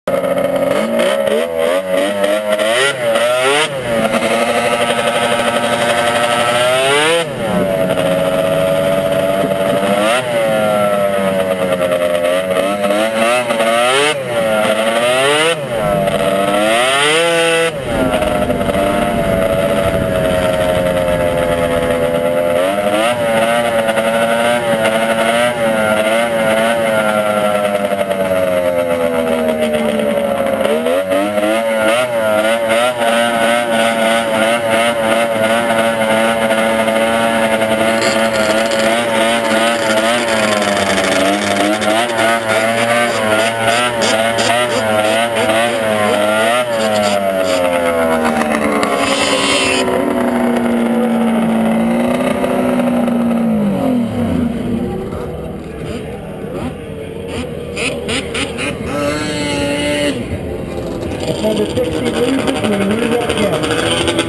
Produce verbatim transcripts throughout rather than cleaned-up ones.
Number sixty loses and we will again.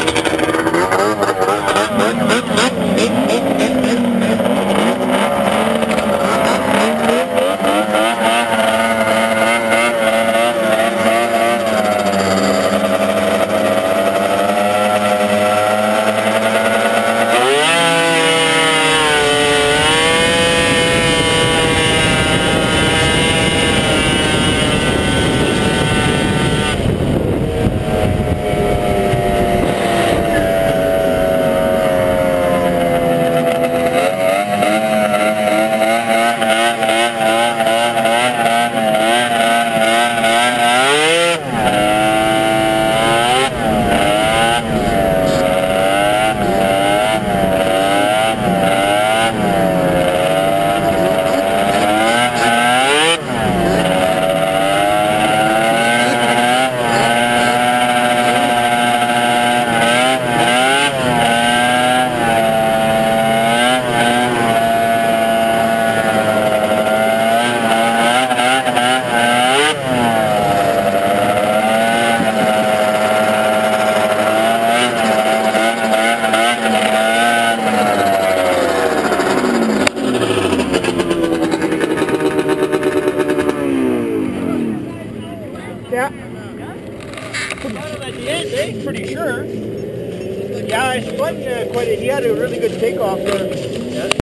Yeah. At the end, eh? Pretty sure. Yeah, I spun uh, quite a, he had a really good takeoff there. Yeah.